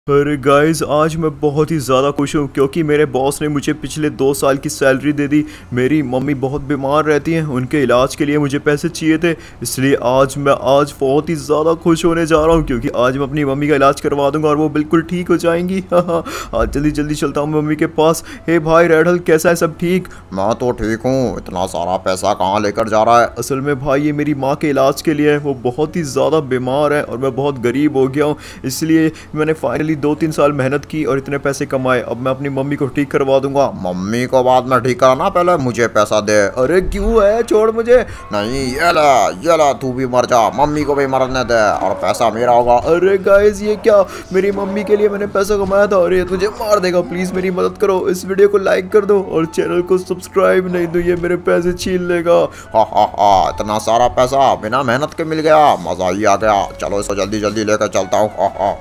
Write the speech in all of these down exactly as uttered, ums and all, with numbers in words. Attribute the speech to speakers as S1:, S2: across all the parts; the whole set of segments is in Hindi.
S1: अरे गाइस, आज मैं बहुत ही ज़्यादा खुश हूँ क्योंकि मेरे बॉस ने मुझे पिछले दो साल की सैलरी दे दी। मेरी मम्मी बहुत बीमार रहती हैं, उनके इलाज के लिए मुझे पैसे चाहिए थे, इसलिए आज मैं आज बहुत ही ज़्यादा खुश होने जा रहा हूँ क्योंकि आज मैं अपनी मम्मी का इलाज करवा दूंगा और वो बिल्कुल ठीक हो जाएंगी। आज जल्दी जल्दी चलता हूँ मम्मी के पास। हे भाई रेडल, कैसा है, सब ठीक?
S2: मैं तो ठीक हूँ। इतना सारा पैसा कहाँ लेकर जा रहा है?
S1: असल में भाई ये मेरी माँ के इलाज के लिए है, वो बहुत ही ज़्यादा बीमार है और मैं बहुत गरीब हो गया हूँ, इसलिए मैंने फाइनली दो तीन साल मेहनत की और इतने पैसे कमाए। अब मैं अपनी मम्मी को ठीक करवा दूंगा।
S2: मम्मी को बाद में ठीक कराना, पहले मुझे पैसा दे।
S1: अरे क्यों है, छोड़ मुझे।
S2: नहीं, ये ला ये ला, तू भी मर जा, मम्मी को भी मरने दे और पैसा मेरा होगा।
S1: अरे गाइस, ये क्या, मेरी मम्मी के लिए मैंने पैसा कमाया था और ये तुझे मार देगा। प्लीज़ मेरी मदद करो, इस वीडियो को लाइक कर दो और चैनल को सब्सक्राइब, नहीं तो ये मेरे पैसे छीन लेगा।
S2: हा हा हा, इतना सारा पैसा बिना मेहनत के मिल गया, मजा ही आ गया। चलो इसको जल्दी जल्दी लेकर चलता हूँ। हा हा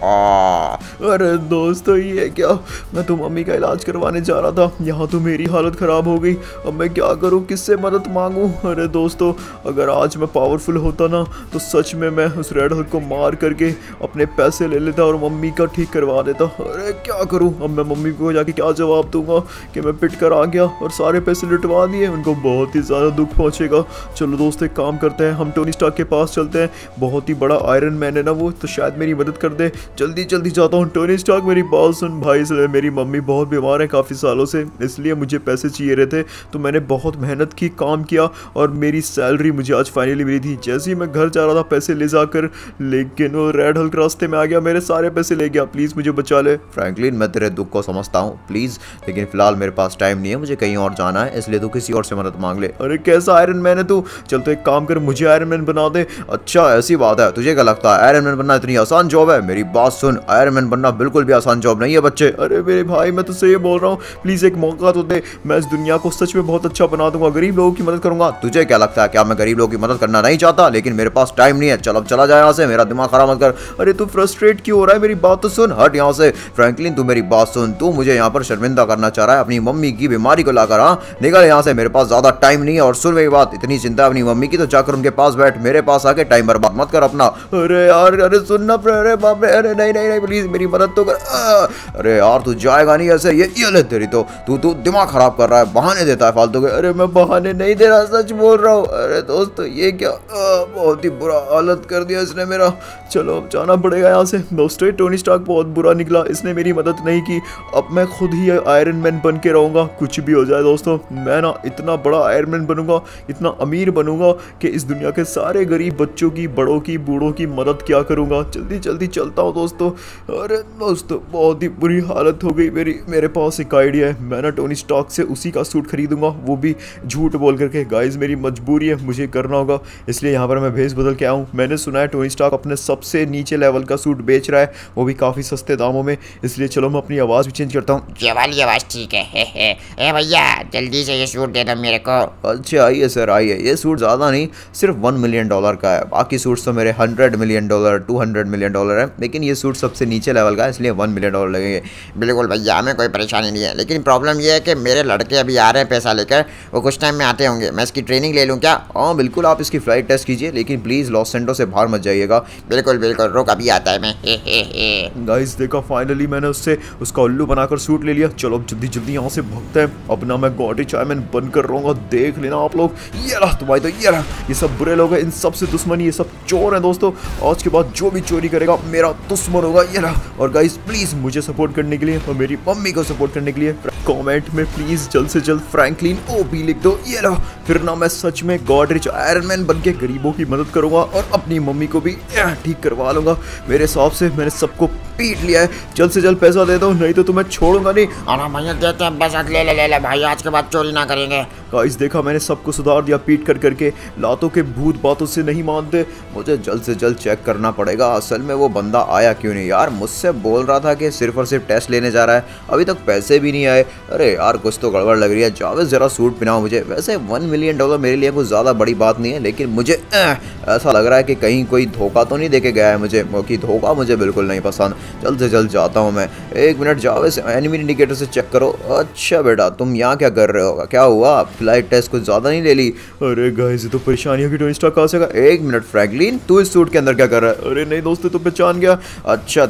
S2: हा।
S1: अरे दोस्तों, ये क्या, मैं तो मम्मी का इलाज करवाने जा रहा था, यहाँ तो मेरी हालत ख़राब हो गई। अब मैं क्या करूँ, किससे मदद मांगूँ? अरे दोस्तों, अगर आज मैं पावरफुल होता ना तो सच में मैं उस रेड हल्क को मार करके अपने पैसे ले लेता और मम्मी का ठीक करवा देता। अरे क्या करूँ, अब मैं मम्मी को जाके क्या जवाब दूंगा कि मैं पिट कर आ गया और सारे पैसे लुटवा दिए? उनको बहुत ही ज़्यादा दुख पहुँचेगा। चलो दोस्तों, एक काम करते हैं, हम टोनी स्टार्क के पास चलते हैं। बहुत ही बड़ा आयरन मैन है ना वो, तो शायद मेरी मदद कर दे। जल्दी जल्दी जाता हूँ। टोनी स्टार्क, मेरी बात सुन भाई, इसलिए मेरी मम्मी बहुत बीमार है काफ़ी सालों से, इसलिए मुझे पैसे चाहिए रहे थे, तो मैंने बहुत मेहनत की, काम किया और मेरी सैलरी मुझे आज फाइनली मिली थी। जैसे ही मैं घर जा रहा था पैसे ले जाकर, लेकिन वो रेड हल्क रास्ते में आ गया, मेरे सारे पैसे ले गया। प्लीज़ मुझे बचा ले।
S2: फ्रैंकलिन, मैं तेरे दुख को समझता हूँ प्लीज़, लेकिन फिलहाल मेरे पास टाइम नहीं है, मुझे कहीं और जाना है, इसलिए तू किसी और से मदद मांग ले।
S1: अरे कैसा आयरन मैन है तू? चल तो एक काम कर, मुझे आयरन मैन बना दे।
S2: अच्छा ऐसी बात है, तुझे क्या लगता है आयरन मैन बनना इतनी आसान जॉब है? मेरी बात सुन, आयरन मैन बनना बिल्कुल भी आसान जॉब नहीं है बच्चे।
S1: अरे मेरे भाई, मैं तुझसे ये बोल रहा हूँ, प्लीज़ एक मौका तो दे, मैं इस दुनिया को सच में बहुत अच्छा बना दूंगा, गरीब लोगों की मदद करूंगा।
S2: तुझे क्या लगता है, क्या मैं गरीब लोगों की मदद करना नहीं चाहता? लेकिन मेरे पास टाइम नहीं है। चल अब चला जाए यहाँ से, मेरा दिमाग खराब मत कर।
S1: अरे तू फ्रस्ट्रेट क्यों हो रहा है? मेरी बात तो सुन।
S2: हट यहाँ से फ्रैंकलिन, तू मेरी बात सुन। तू मुझे यहाँ पर शर्मिंदा करना चाह रहा है अपनी मम्मी की बीमारी को लाकर। हाँ, निकल यहाँ से, मेरे पास ज्यादा टाइम नहीं है। और सुन मेरी बात, इतनी चिंता अपनी मम्मी की तो जाकर उनके पास बैठ, मेरे पास आके टाइम बर्बाद मत कर अपना।
S1: अरे यार, अरे सुनना, अरे बाप रे, अरे नहीं नहीं नहीं, प्लीज मेरी मदद तो कर।
S2: अरे यार तू जाएगा नहीं ऐसे, ये ये ले तेरी तो, तू तू दिमाग खराब कर रहा है, बहाने देता है फालतू के।
S1: अरे मैं बहाने नहीं दे रहा, सच बोल रहा हूँ। अरे दोस्तों, ये क्या, आ, बहुत ही बुरा हालत कर दिया इसने मेरा। चलो अब जाना पड़ेगा यहाँ से। दोस्तों, टोनी स्टार्क बहुत बुरा निकला, इसने मेरी मदद नहीं की। अब मैं खुद ही आयरन मैन बन के रहूँगा, कुछ भी हो जाए दोस्तों। मैं ना इतना बड़ा आयरन मैन बनूंगा, इतना अमीर बनूंगा कि इस दुनिया के सारे गरीब बच्चों की, बड़ों की, बूढ़ों की मदद क्या करूँगा। जल्दी जल्दी चलता हूँ दोस्तों। अरे दोस्तों, बहुत ही बुरी हालत हो गई मेरी। मेरे पास एक आइडिया है, मैं ना टोनी स्टार्क से उसी का सूट खरीदूंगा, वो भी झूठ बोल करके। गाइस, मेरी मजबूरी है, मुझे करना होगा, इसलिए यहाँ पर मैं भेस बदल के आऊँ। मैंने सुना है टोनी स्टार्क अपने सबसे नीचे लेवल का सूट बेच रहा है, वो भी काफ़ी सस्ते दामों में, इसलिए चलो मैं अपनी आवाज़ भी चेंज करता हूँ।
S3: ये वाली आवाज़ ठीक है। हे हे ए भैया, जल्दी से ये सूट दे दो मेरे को।
S2: अच्छा आइए सर, आइए। ये सूट ज़्यादा नहीं, सिर्फ वन मिलियन डॉलर का है। बाकी सूट्स तो मेरे hundred million dollar, two hundred million dollar है, लेकिन ये सूट सबसे नीचे लेवल का है, इसलिए वन मिलियन डॉलर लगेंगे।
S3: बिल्कुल भैया, हमें कोई परेशानी नहीं है, लेकिन प्रॉब्लम ये है कि मेरे लड़के अभी आ रहे हैं पैसा लेकर, वो कुछ टाइम में आते होंगे। मैं इसकी ट्रेनिंग ले लूँ क्या?
S2: हाँ बिल्कुल, आप इसकी फ्लाइट टेस्ट कीजिए, लेकिन प्लीज़ लॉस सेंटो से बाहर मत जाइएगा।
S3: बिल्कुल बिल्कुल, रुक अभी आता है मैं। हे हे हे
S1: गाइस देखा, फाइनली मैंने उससे उसका उल्लू बनाकर सूट ले लिया। चलो अब जल्दी जल्दी यहाँ से भागते हैं। अब ना मैं गॉडी चायमैन बनकर रहूँगा, देख लेना आप लोग। ये रहा तुम्हारी, तो ये रहा, ये सब बुरे लोग हैं, इन सब से दुश्मनी, ये सब चोर हैं दोस्तों। आज के बाद जो भी चोरी करेगा मेरा दुश्मन होगा। ये रहा। और गाइस प्लीज़ मुझे सपोर्ट करने के लिए और मेरी मम्मी को सपोर्ट करने के लिए कमेंट में प्लीज़ जल्द से जल्द फ्रैंकलिन ओपी लिख दो। ये रहा, फिर ना मैं सच में गॉड रिच आयरन मैन बन के गरीबों की मदद करूँगा और अपनी मम्मी को भी ठीक करवा लूँगा। मेरे हिसाब से मैंने सबको पीट लिया है, जल्द से जल्द पैसा दे दो, नहीं तो तुम्हें छोड़ूंगा नहीं।
S3: अरे भैया देते हैं पैसा, ले ले ले ले भाई, आज के बाद चोरी ना करेंगे।
S1: गाइस देखा, मैंने सबको सुधार दिया पीट कर करके। लातों के भूत बातों से नहीं मानते।
S2: मुझे जल्द से जल्द चेक करना पड़ेगा असल में वो बंदा आया क्यों नहीं। यार मुझसे बोल रहा था कि सिर्फ और सिर्फ टेस्ट लेने जा रहा है, अभी तक पैसे भी नहीं आए। अरे यार कुछ तो गड़बड़ लग रही है। जावेद ज़रा सूट पहनाओ मुझे। वैसे वन मिलियन डॉलर मेरे लिए कुछ ज़्यादा बड़ी बात नहीं है, लेकिन मुझे ऐसा लग रहा है कि कहीं कोई धोखा तो नहीं देके गया है मुझे, क्योंकि धोखा मुझे बिल्कुल नहीं पसंद। जल्द से जल्द जाता हूँ मैं। एक मिनट जावेद, एनिमी इंडिकेटर से चेक करो। अच्छा बेटा, तुम यहाँ क्या कर रहे हो? क्या हुआ, फ्लाइट टेस्ट कुछ ज़्यादा नहीं ले ली?
S1: अरे गाइस, ये तो परेशानियों की टोनी स्टार्क कहाँ से?
S2: एक मिनट फ्रैंकलिन, तू इस सूट के अंदर क्या कर रहा है?
S1: अरे नहीं दोस्तों, तो पहचान गया।
S2: अच्छा तभी सोच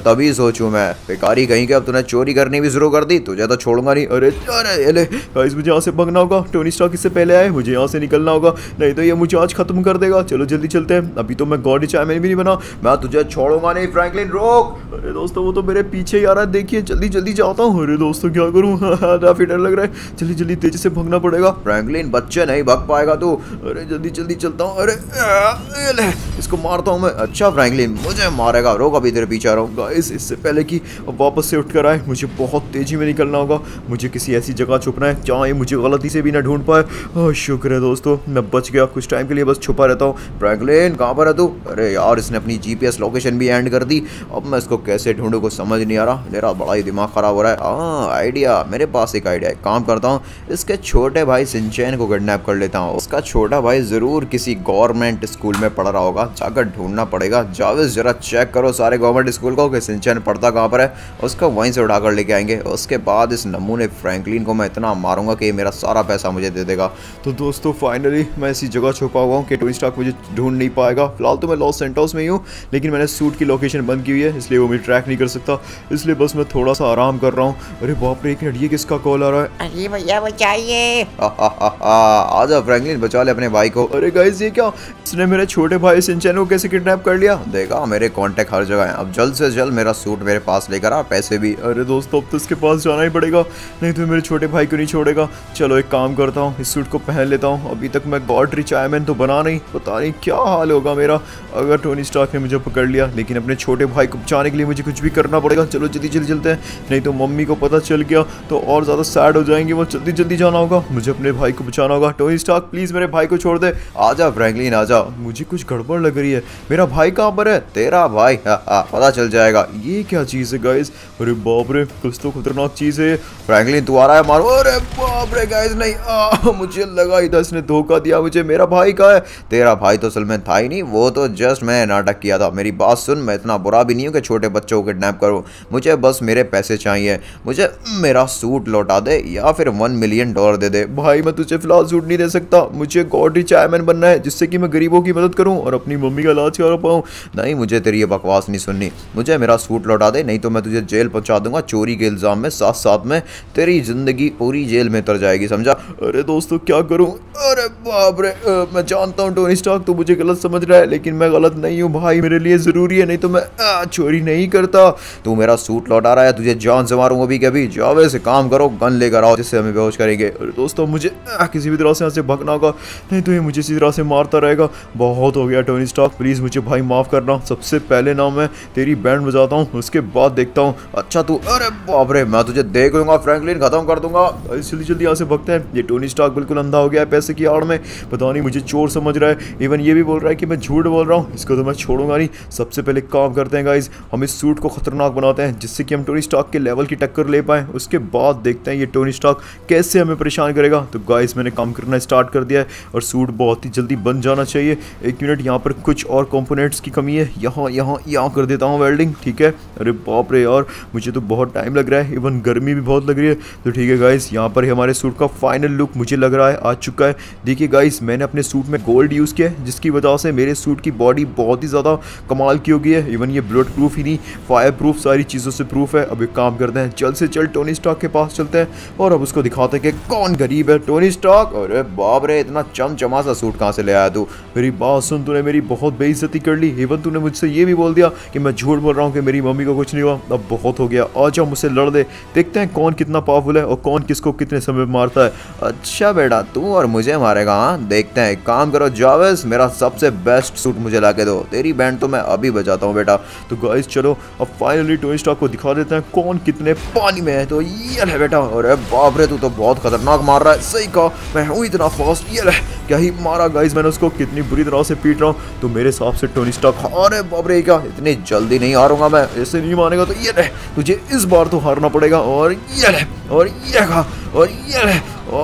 S2: सोचूं मैं, बेकारी कहीं के। अब तूने चोरी करनी भी शुरू कर दी, तुझे तो छोड़ूंगा नहीं। अरे अरे अरे गाइस, मुझे यहाँ से भागना होगा। टोनी स्टार्क इससे पहले आए, मुझे यहाँ से निकलना होगा, नहीं तो ये मुझे आज खत्म कर देगा। चलो जल्दी चलते हैं, अभी तो मैं गॉड चाय भी नहीं बना, मैं तुझे छोड़ूंगा नहीं। फ्रैंकलिन रोक। अरे दोस्तों वो तो मेरे पीछे ही आ रहा है, देखिए जल्दी जल्दी जाता हूँ। अरे दोस्तों क्या करूँ, काफी डर लग रहा है। जल्दी जल्दी तेजी से भागना पड़ेगा। फ्रैंकलिन बच्चे नहीं भाग पाएगा तू।
S1: अरे जल्दी जल्दी चलता हूँ। अरे
S2: इसको मारता हूँ मैं। अच्छा फ्रैंकलिन मुझे मारेगा, रोक, अभी तेरे पीछे रहो।
S1: गाइस इससे पहले कि वापस से उठ कर आए, मुझे बहुत तेजी में निकलना होगा। मुझे किसी ऐसी जगह छुपना है जहाँ ये मुझे गलती से भी ना ढूंढ पाए। ओह शुक्र है दोस्तों, मैं बच गया। कुछ टाइम के लिए बस छुपा रहता हूँ।
S2: फ्रैंकलिन कहाँ पर है तू? अरे यार इसने अपनी जीपीएस लोकेशन भी एंड कर दी। अब मैं इसको कैसे ढूंढूं कुछ समझ नहीं आ रहा। मेरा बड़ा ही दिमाग खराब हो रहा है। हाँ आइडिया, मेरे पास एक आइडिया है। काम करता हूँ, इसके छोटे भाई सिंचैन को किडनैप कर लेता हूँ। उसका छोटा भाई जरूर किसी गवर्नमेंट स्कूल में पढ़ रहा होगा, जाकर ढूंढना पड़ेगा। जावेद जरा चेक करो सारे गवर्नमेंट स्कूल को कि सिंचैन पढ़ता कहाँ पर है, उसको वहीं से उठाकर लेके आएंगे। उसके बाद इस नमूने फ्रैंकलिन को मैं इतना मारूंगा कि मेरा सारा पैसा मुझे दे देगा।
S1: तो दोस्तों फाइनली मैं ऐसी जगह छुपा हुआ हूँ कि टोनी स्टार्क मुझे ढूंढ नहीं पाएगा। फिलहाल तो मैं लॉस सेंटोस में ही हूँ, लेकिन मैंने सूट की लोकेशन बंद की हुई है, इसलिए वो मुझे ट्रैक नहीं कर सकता। इसलिए बस मैं थोड़ा सा आराम कर रहा हूँ। अरे बाप रे, एक मिनट, ये किसका कॉल आ रहा है?
S3: अरे भैया बचाइए।
S2: आजा फ्रैंकलिन, बचा ले अपने भाई को।
S1: अरे गाइस ये क्या, इसने मेरे छोटे भाई सिंचैन को कैसे किडनैप कर लिया?
S2: देखा, मेरे कांटेक्ट हर जगह हैं। अब जल्द से जल्द मेरा सूट मेरे पास लेकर आ, पैसे भी।
S1: अरे दोस्तों अब तो इसके पास जाना ही पड़ेगा, नहीं तो मेरे छोटे भाई को नहीं छोड़ेगा। चलो एक काम करता हूँ, इस सूट को पहन लेता हूँ। अभी तक मैं गॉड रिच आयरमैन तो बना नहीं, पता नहीं क्या हाल होगा मेरा अगर टोनी स्टार्क ने मुझे पकड़ लिया। लेकिन अपने छोटे भाई को बचाने के लिए मुझे कुछ भी करना पड़ेगा। चलो जल्दी जल्दी चलते हैं, नहीं तो मम्मी को पता चल गया तो और ज़्यादा सैड हो जाएंगे वो। जल्दी जल्दी जाना होगा, मुझे अपने भाई को बचाना होगा। टोनी स्टार्क प्लीज़ मेरे भाई को छोड़ दे।
S2: आजा फ्रैंकलिन आजा।
S1: मुझे कुछ गड़बड़ लग रही है, मेरा भाई कहाँ पर है?
S2: तेरा भाई? हाँ हाँ पता चल जाएगा।
S1: ये क्या चीज़ है गाइस? अरे बाप रे, कुछ तो खतरनाक चीज़ है।
S2: फ्रैंकलिन तू आ रहा है, मारो। अरे बाप रे गाइस, नहीं आ, मुझे लगा ही था इसने धोखा दिया मुझे। मेरा भाई कहाँ है? तेरा भाई तो असल में था ही नहीं, वो तो जस्ट मैं नाटक किया था। मेरी बात सुन, मैं इतना बुरा भी नहीं हूँ कि छोटे बच्चों को किडनैप करूँ। मुझे बस मेरे पैसे चाहिए, मुझे मेरा सूट लौटा दे या फिर वन मिलियन डॉलर दे दे।
S1: भाई मैं तुझे फिलहाल सूट नहीं दे सकता, मुझे गॉड रिच आयरमैन बनना है जिससे कि मैं गरीबों की मदद करूँ और अपनी मम्मी का इलाज करा पाऊँ।
S2: नहीं, मुझे तेरी ये बकवास नहीं सुननी। मुझे मेरा सूट लौटा दे, नहीं तो मैं तुझे जेल पहुंचा दूंगा चोरी के इल्जाम में। साथ साथ में तेरी जिंदगी पूरी जेल में उतर जाएगी, समझा?
S1: अरे दोस्तों क्या करूं? अरे बाप रे, आ, मैं जानता हूं टोनी स्टार्क तू मुझे गलत समझ रहा है, लेकिन मैं गलत नहीं हूं भाई। मेरे लिए जरूरी है, नहीं तो मैं आ, चोरी नहीं करता।
S2: तू मेरा सूट लौटा रहा है, तुझे जान से मारूंगा अभी कभी। जाओ से काम करो, गन लेकर आओ जिससे हमें बेहोश करेंगे।
S1: अरे दोस्तों मुझे आ, किसी भी तरह से यहाँ से भागना होगा, नहीं तो ये मुझे इसी तरह से मारता रहेगा। बहुत हो गया टोनी स्टार्क, प्लीज मुझे भाई माफ करना। सबसे पहले ना मैं तेरी बैंड बजाता हूँ, उसके बाद देखता हूँ।
S2: अच्छा तू, अरे बाप रे, मैं तुझे देख लूंगा फ्रैंकलिन, खत्म कर दूंगा।
S1: जल्दी जल्दी यहाँ से भागते हैं। ये टोनी स्टार्क बिल्कुल अंधा हो गया है पैसे की आड़ में, पता नहीं मुझे चोर समझ रहा है। इवन ये भी बोल रहा है कि मैं झूठ बोल रहा हूँ, इसको तो मैं छोड़ूंगा नहीं। सबसे पहले काम करते हैं गाइज, हम इस सूट को खतरनाक बनाते हैं जिससे कि हम टोनी स्टार्क के लेवल की टक्कर ले पाएं। उसके बाद देखते हैं ये टोनी स्टार्क कैसे हमें परेशान करेगा। तो गाइज मैंने काम करना स्टार्ट कर दिया है और सूट बहुत ही जल्दी बन जाना चाहिए। एक मिनट, यहाँ पर कुछ और कंपोनेंट्स की कमी है, यहाँ यहाँ यहाँ कर देता हूँ वेल्डिंग, ठीक है। अरे बाप रे यार, मुझे तो बहुत टाइम लग रहा है, इवन गर्मी भी बहुत लग रही है। तो ठीक है गाइस, यहाँ पर हमारे सूट का फाइनल लुक मुझे लग रहा है आ चुका है। देखिए गाइस, मैंने अपने सूट में गोल्ड यूज़ किया है जिसकी वजह से मेरे सूट की बॉडी बहुत ही ज़्यादा कमाल की हो गई है। इवन ये ब्लड प्रूफ ही नहीं, फायर प्रूफ, सारी चीज़ों से प्रूफ है। अब एक काम करते हैं, जल्द से जल्द टोनी स्टार्क के पास चलते हैं और अब उसको दिखाते हैं कि कौन गरीब है। टोनी स्टार्क, अरे बाप रे, इतना चमचमा सा सूट कहाँ से ले आया तू? मेरी बात सुन, तूने मेरी बहुत बेइज्जती कर ली। इवन तूने मुझसे ये भी बोल दिया कि मैं झूठ बोल रहा हूँ कि मेरी मम्मी को कुछ नहीं हुआ। अब बहुत हो गया, आ जाओ मुझसे लड़ दे, देखते हैं कौन कितना पावरफुल है और कौन किसको कितने समय में मारता है।
S2: अच्छा बेटा, तू और मुझे मारेगा? हाँ देखते हैं। एक काम करो जावेस, मेरा सबसे बेस्ट सूट मुझे ला के दो, तेरी बैंड तो मैं अभी बजाता हूँ बेटा।
S1: तो गाइस चलो अब फाइनली टोनी स्टार्क को दिखा देते हैं कौन कितने पानी में है। तो ये ले बेटा।
S2: अरे बाप रे, तू तो बहुत खतरनाक मार रहा है।
S1: सही कहा, मैं हूँ इतना फास्ट। ये ले, क्या ही मारा गाइस मैंने उसको, कितनी बुरी तरह से पीट रहा हूँ। तो मेरे हिसाब से टोनी स्टार्क,
S2: अरे बाप रे, क्या इतनी जल्दी नहीं हारूंगा मैं।
S1: ऐसे नहीं मानेगा तो ये ले, तुझे इस बार तो हारना पड़ेगा। और ये ले, और ये खा, और ये ले, और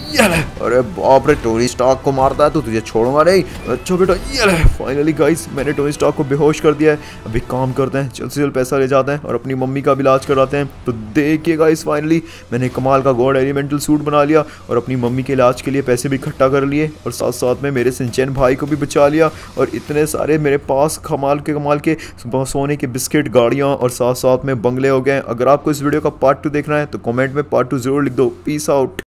S2: ये ले। अरे बाप रे, टोनी स्टार्क को मारता है तो तुझे छोड़ूंगा नहीं। अच्छा बेटा, ये ले।
S1: फाइनली गाइस मैंने टोनी स्टार्क को बेहोश कर दिया है। अभी काम करते हैं, जल्द से जल्द पैसा ले जाते हैं और अपनी मम्मी का भी इलाज कराते हैं। तो देखिए गाइस फाइनली मैंने कमाल का गॉड एलिमेंटल सूट बना लिया और अपनी मम्मी के इलाज के लिए पैसे भी इकट्ठा कर लिए और साथ साथ में मेरे सिंचैन भाई को भी बचा लिया। और इतने सारे मेरे पास कमाल के कमाल के सोने के बिस्किट, गाड़ियाँ और साथ साथ में बंगले हो गए। अगर आपको इस वीडियो का पार्ट टू देखना है तो कॉमेंट में पार्ट टू जरूर लिख दो। Peace out.